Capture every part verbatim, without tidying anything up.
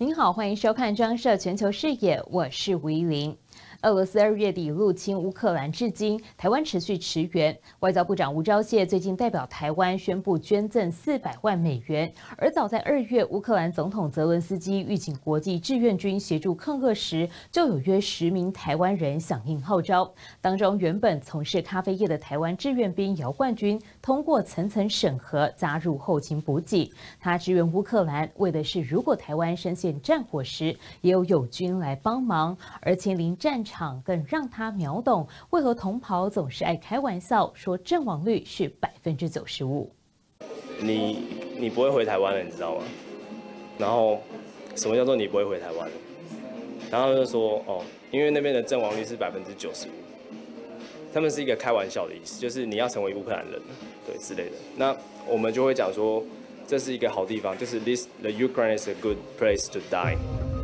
您好，欢迎收看中央社全球视野，我是吴依林。俄罗斯二月底入侵乌克兰至今，台湾持续驰援。外交部长吴钊燮最近代表台湾宣布捐赠四百万美元。而早在二月，乌克兰总统泽伦斯基预请国际志愿军协助抗俄时，就有约十名台湾人响应号召。当中，原本从事咖啡业的台湾志愿兵姚冠军，通过层层审核，加入后勤补给。他支援乌克兰，为的是如果台湾深陷战火时，也有友军来帮忙。而亲临战场。更让他秒懂为何同袍总是爱开玩笑说阵亡率是百分之九十五。 你你不会回台湾了，你知道吗？然后什么叫做你不会回台湾？然后就说哦，因为那边的阵亡率是百分之九十五，他们是一个开玩笑的意思，就是你要成为乌克兰人，对之类的。那我们就会讲说，这是一个好地方，就是 this the Ukraine is a good place to die。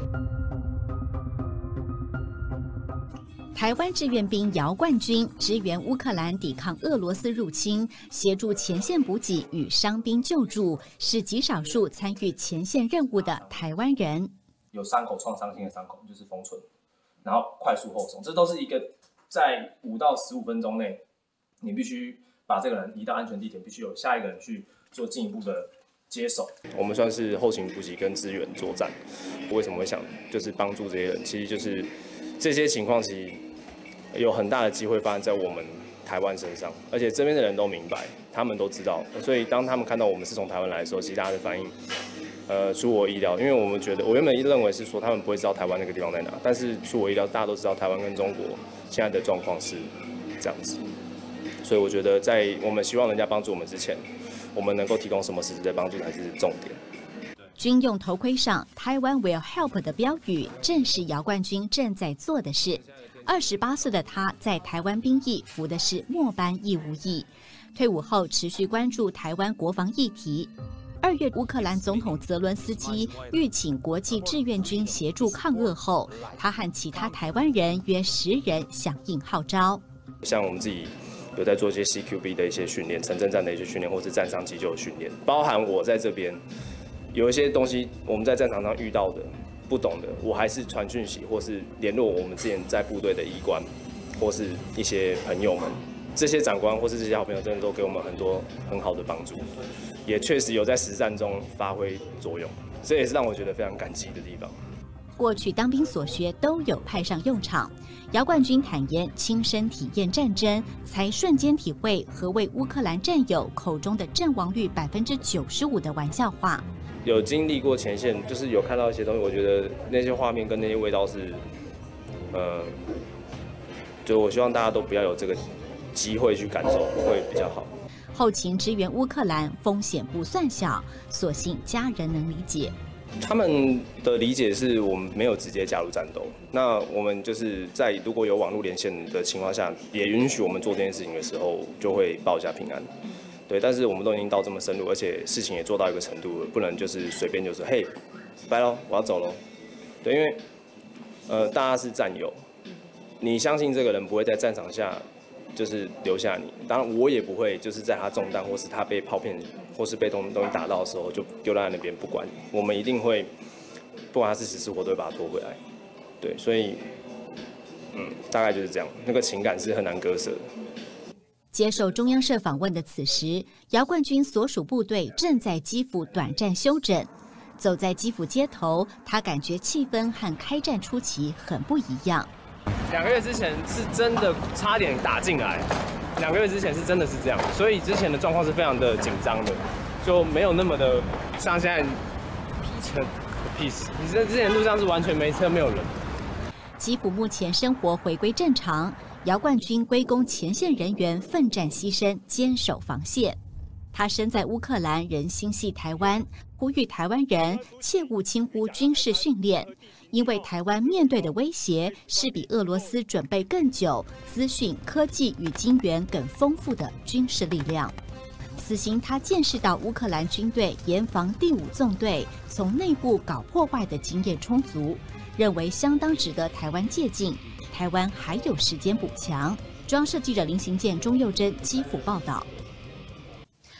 台湾志愿兵姚冠军支援乌克兰抵抗俄罗斯入侵，协助前线补给与伤兵救助，是极少数参与前线任务的台湾人。 有伤口创伤性的伤口就是封存，然后快速后送，这都是一个在五到十五分钟内，你必须把这个人移到安全地点，必须有下一个人去做进一步的接手。 我们算是后勤补给跟支援作战。为什么会想就是帮助这些人？其实就是这些情况其实有很大的机会发生在我们台湾身上，而且这边的人都明白，他们都知道，所以当他们看到我们是从台湾来的时候，其实大家的反应，呃，出我意料，因为我们觉得，我原本认为是说他们不会知道台湾那个地方在哪，但是出我意料，大家都知道台湾跟中国现在的状况是这样子，所以我觉得在我们希望人家帮助我们之前，我们能够提供什么实质的帮助才是重点。 军用头盔上“台湾 will help” 的标语，正是姚冠军正在做的事。二十八岁的他在台湾兵役服的是末班义务役，退伍后持续关注台湾国防议题。二月，乌克兰总统泽伦斯基欲请国际志愿军协助抗俄后，他和其他台湾人约十人响应号召。 像我们自己有在做一些 C Q B 的一些训练、城镇战的一些训练，或是战伤急救的训练，包含我在这边有一些东西我们在战场上遇到的。不懂的，我还是传讯息，或是联络我们之前在部队的医官，或是一些朋友们，这些长官或是这些好朋友，真的都给我们很多很好的帮助，也确实有在实战中发挥作用，这也是让我觉得非常感激的地方。 过去当兵所学都有派上用场。姚冠军坦言，亲身体验战争，才瞬间体会何谓乌克兰战友口中的阵亡率百分之九十五的玩笑话。 有经历过前线，就是有看到一些东西，我觉得那些画面跟那些味道是，呃，就我希望大家都不要有这个机会去感受，会比较好。 后勤支援乌克兰风险不算小，所幸家人能理解。 他们的理解是我们没有直接加入战斗，那我们就是在如果有网络连线的情况下，也允许我们做这件事情的时候，就会报一下平安。对，但是我们都已经到这么深入，而且事情也做到一个程度了，不能就是随便就是嘿，拜喽，我要走喽。对，因为呃大家是战友，你相信这个人不会在战场下就是留下你，当然我也不会就是在他中弹或是他被炮片或是被东东西打到的时候就丢在那边不管，我们一定会不管他是死是活都会把他拖回来。对，所以嗯大概就是这样，那个情感是很难割舍的。 接受中央社访问的此时，姚冠军所属部队正在基辅短暂休整。走在基辅街头，他感觉气氛和开战初期很不一样。 两个月之前是真的差点打进来，两个月之前是真的是这样，所以之前的状况是非常的紧张的，就没有那么的像现在很 peace。你在之前路上是完全没车没有人。 基辅目前生活回归正常。姚冠军归功前线人员奋战牺牲，坚守防线。他身在乌克兰，仍心系台湾，呼吁台湾人切勿轻忽军事训练，因为台湾面对的威胁是比俄罗斯准备更久、资讯、科技与金援更丰富的军事力量。此行他见识到乌克兰军队严防第五纵队从内部搞破坏的经验充足，认为相当值得台湾借鉴。台湾还有时间补强。中央社记者林行健、钟佑珍基辅报道。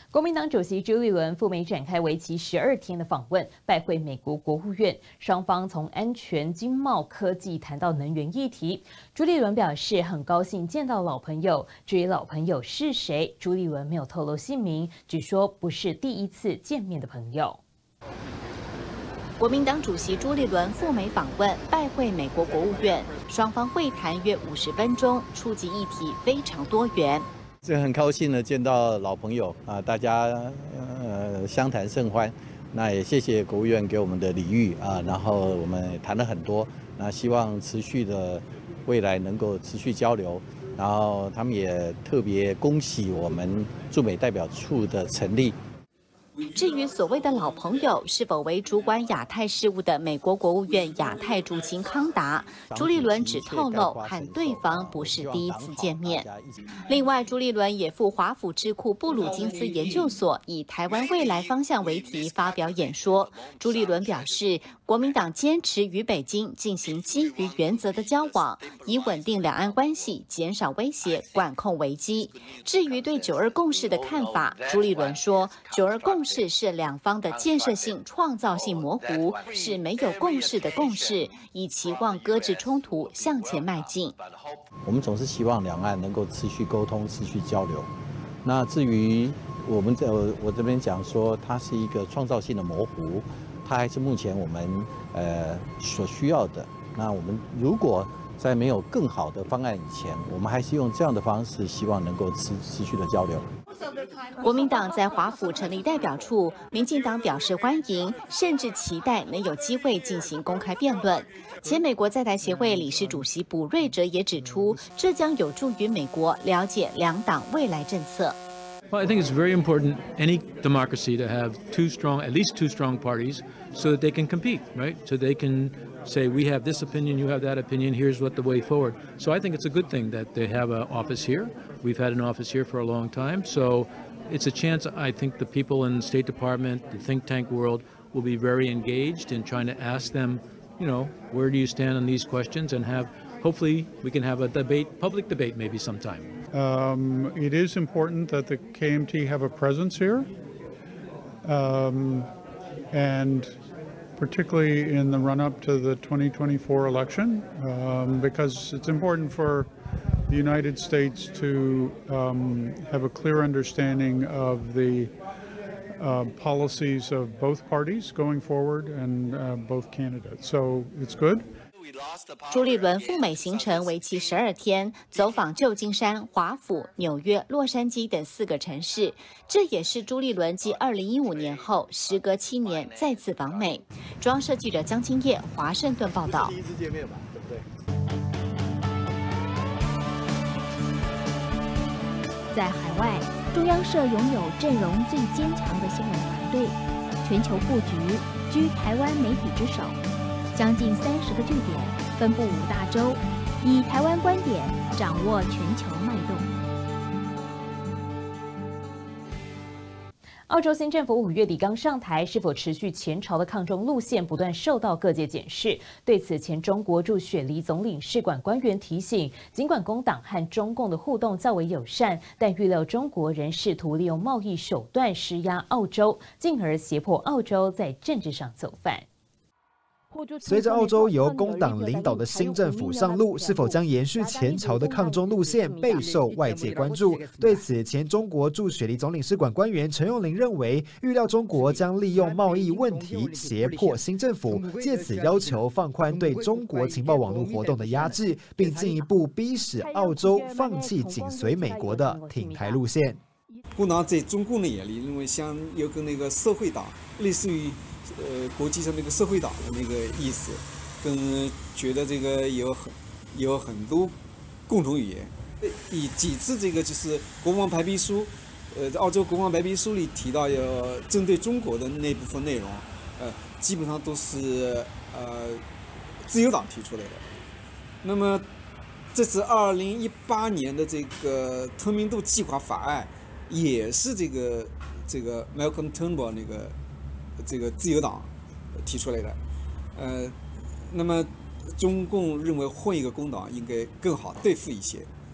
国民党主席朱立伦赴美展开为期十二天的访问，拜会美国国务院，双方从安全、经贸、科技谈到能源议题。朱立伦表示很高兴见到老朋友，至于老朋友是谁，朱立伦没有透露姓名，只说不是第一次见面的朋友。 国民党主席朱立伦赴美访问，拜会美国国务院，双方会谈约五十分钟，触及议题非常多元。 是很高兴的见到老朋友啊，大家呃相谈甚欢。那也谢谢国务院给我们的礼遇啊，然后我们谈了很多，那希望持续的未来能够持续交流。然后他们也特别恭喜我们驻美代表处的成立。 至于所谓的老朋友是否为主管亚太事务的美国国务院亚太驻青康达，朱立伦只透露和对方不是第一次见面。另外，朱立伦也赴华府智库布鲁金斯研究所以台湾未来方向为题发表演说。朱立伦表示，国民党坚持与北京进行基于原则的交往，以稳定两岸关系，减少威胁，管控危机。至于对九二共识的看法，朱立伦说，九二共识是两方的建设性、创造性模糊，是没有共识的共识，以期望搁置冲突，向前迈进。 我们总是希望两岸能够持续沟通、持续交流。那至于我们在我我这边讲说，它是一个创造性的模糊，它还是目前我们呃所需要的。那我们如果在没有更好的方案以前，我们还是用这样的方式，希望能够持持续的交流。 国民党在华府成立代表处，民进党表示欢迎，甚至期待能有机会进行公开辩论。前美国在台协会理事主席卜瑞哲也指出，这将有助于美国了解两党未来政策。 Well, I think it's very important any democracy to have two strong, at least two strong parties, so that they can compete, right? So they can say, we have this opinion, you have that opinion, here's what the way forward. So I think it's a good thing that they have an office here. We've had an office here for a long time, so it's a chance. I think the people in the State Department, the think tank world, will be very engaged in trying to ask them, you know, where do you stand on these questions, and have, hopefully we can have a debate, public debate maybe sometime. Um, it is important that the K M T have a presence here, um, and particularly in the run-up to the twenty twenty-four election, um, because it's important for the United States to um, have a clear understanding of the uh, policies of both parties going forward and uh, both candidates. So it's good. 朱立伦赴美行程为期十二天，走访旧金山、华府、纽约、洛杉矶等四个城市。这也是朱立伦继二零一五年后，时隔七年再次访美。中央社记者江清叶华盛顿报道。 第一次见面吧，对不对？ 在海外，中央社拥有阵容最坚强的新闻团队，全球布局居台湾媒体之首。将近三十个据点，分布五大洲，以台湾观点掌握全球脉动。 澳洲新政府五月底刚上台，是否持续前朝的抗中路线不断受到各界检视。对此，前中国驻雪梨总领事馆官员提醒，尽管工党和中共的互动较为友善，但预料中国仍试图利用贸易手段施压澳洲，进而胁迫澳洲在政治上走泛。 随着澳洲由工党领导的新政府上路，是否将延续前朝的抗中路线，备受外界关注。对此，前中国驻雪梨总领事馆官员陈永林认为，预料中国将利用贸易问题胁迫新政府，借此要求放宽对中国情报网络活动的压制，并进一步逼使澳洲放弃紧随美国的挺台路线。 工党在中共的眼里，认为像有个那个社会党，类似于。呃，国际上那个社会党的那个意思，跟觉得这个有很有很多共同语言。以几次这个就是国防白皮书，呃，澳洲国防白皮书里提到要针对中国的那部分内容，呃，基本上都是呃自由党提出来的。那么这次二零一八年的这个透明度计划法案，也是这个这个 Malcolm Turnbull 那个。这个自由党提出来的，呃，那么中共认为换一个工党应该更好对付一些。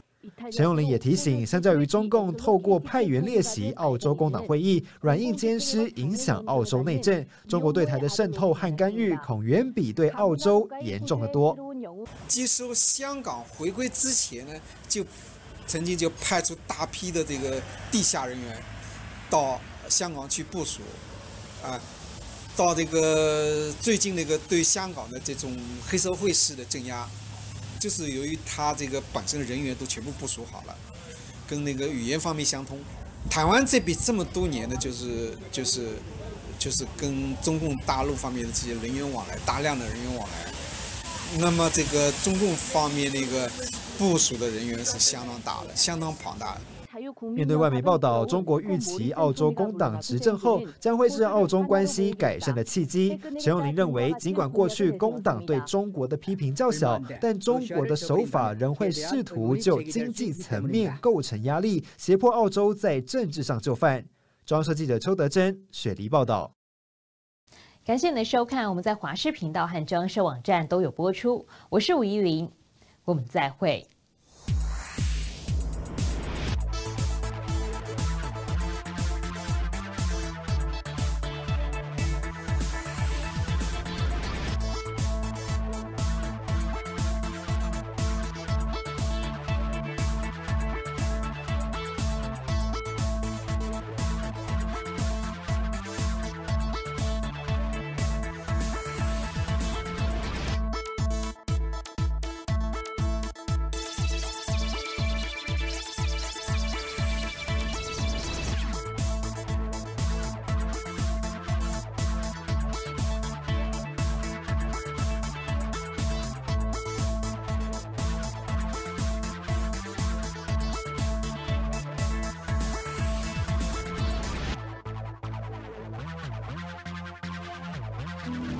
陈永麟也提醒，相较于中共透过派员列席澳洲工党会议，软硬兼施影响澳洲内政，中国对台的渗透和干预恐远比对澳洲严重得多。 其实香港回归之前呢，就曾经就派出大批的这个地下人员到香港去部署，啊，到这个最近那个对香港的这种黑社会式的镇压，就是由于他这个本身人员都全部部署好了，跟那个语言方面相通。台湾这边这么多年的就是就是就是跟中共大陆方面的这些人员往来，大量的人员往来。那么这个中共方面那个部署的人员是相当大的，相当庞大的。 面对外媒报道，中国预期澳洲工党执政后将会是澳中关系改善的契机。陈永麟认为，尽管过去工党对中国的批评较小，但中国的手法仍会试图就经济层面构成压力，胁迫澳洲在政治上就范。中央社记者邱德珍、雪梨报道。 感谢您的收看，我们在华视频道和中央社网站都有播出。我是吴依林，我们再会。 嗯